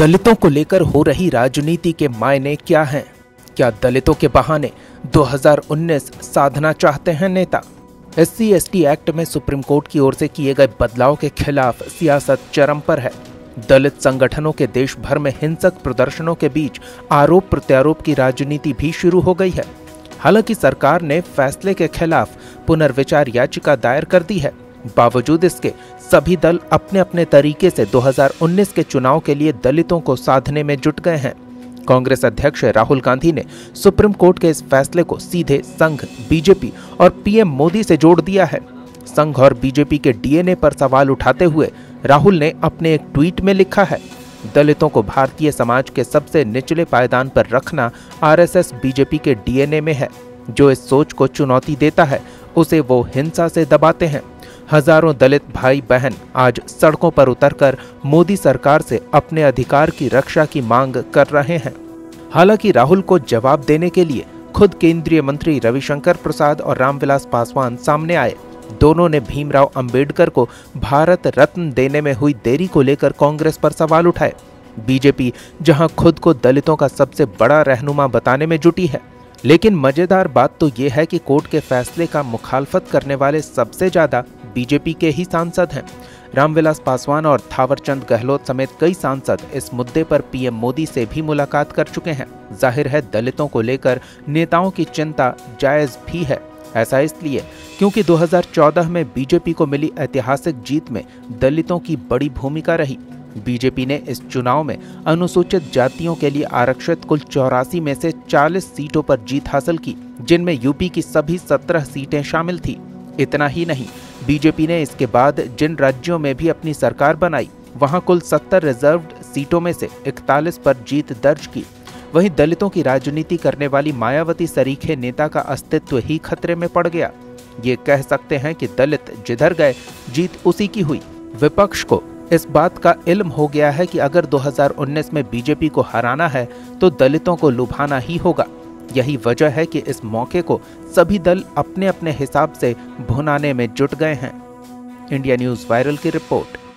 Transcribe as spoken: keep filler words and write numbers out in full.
दलितों को लेकर हो रही राजनीति के मायने क्या हैं? क्या दलितों के बहाने दो हज़ार उन्नीस साधना चाहते हैं नेता? एससी एसटी एक्ट में सुप्रीम कोर्ट की ओर से किए गए बदलाव के खिलाफ सियासत चरम पर है। दलित संगठनों के देश भर में हिंसक प्रदर्शनों के बीच आरोप प्रत्यारोप की राजनीति भी शुरू हो गई है। हालांकि सरकार ने फैसले के खिलाफ पुनर्विचार याचिका दायर कर दी है। बावजूद इसके सभी दल अपने अपने तरीके से दो हज़ार उन्नीस के चुनाव के लिए दलितों को साधने में जुट गए हैं। कांग्रेस अध्यक्ष राहुल गांधी ने सुप्रीम कोर्ट के इस फैसले को सीधे संघ, बीजेपी और पीएम मोदी से जोड़ दिया है। संघ और बीजेपी के डीएनए पर सवाल उठाते हुए राहुल ने अपने एक ट्वीट में लिखा है, दलितों को भारतीय समाज के सबसे निचले पायदान पर रखना आरएसएस बीजेपी के डीएनए में है। जो इस सोच को चुनौती देता है उसे वो हिंसा से दबाते हैं। हजारों दलित भाई बहन आज सड़कों पर उतरकर मोदी सरकार से अपने अधिकार की रक्षा की मांग कर रहे हैं। हालांकि राहुल को जवाब देने के लिए खुद केंद्रीय मंत्री रविशंकर प्रसाद और रामविलास पासवान सामने आए। दोनों ने भीमराव अंबेडकर को भारत रत्न देने में हुई देरी को लेकर कांग्रेस पर सवाल उठाए। बीजेपी जहां खुद को दलितों का सबसे बड़ा रहनुमा बताने में जुटी है, लेकिन मजेदार बात तो ये है कि कोर्ट के फैसले का मुखालफत करने वाले सबसे ज्यादा बीजेपी के ही सांसद हैं। रामविलास पासवान और थावरचंद गहलोत समेत कई सांसद इस मुद्दे पर पीएम मोदी से भी मुलाकात कर चुके हैं। जाहिर है दलितों को लेकर नेताओं की चिंता जायज भी है। ऐसा इसलिए क्योंकि दो हज़ार चौदह में बीजेपी को मिली ऐतिहासिक जीत में दलितों की बड़ी भूमिका रही। बीजेपी ने इस चुनाव में अनुसूचित जातियों के लिए आरक्षित कुल चौरासी में से चालीस सीटों पर जीत हासिल की, जिनमें यूपी की सभी सत्रह सीटें शामिल थी। इतना ही नहीं, बीजेपी ने इसके बाद जिन राज्यों में भी अपनी सरकार बनाई वहां कुल सत्तर रिजर्व्ड सीटों में से इकतालीस पर जीत दर्ज की। वहीं दलितों की राजनीति करने वाली मायावती सरीखे नेता का अस्तित्व ही खतरे में पड़ गया। ये कह सकते हैं कि दलित जिधर गए जीत उसी की हुई। विपक्ष को इस बात का इल्म हो गया है कि अगर दो हज़ार उन्नीस में बीजेपी को हराना है तो दलितों को लुभाना ही होगा। यही वजह है कि इस मौके को सभी दल अपने अपने हिसाब से भुनाने में जुट गए हैं। इंडिया न्यूज़ वायरल की रिपोर्ट।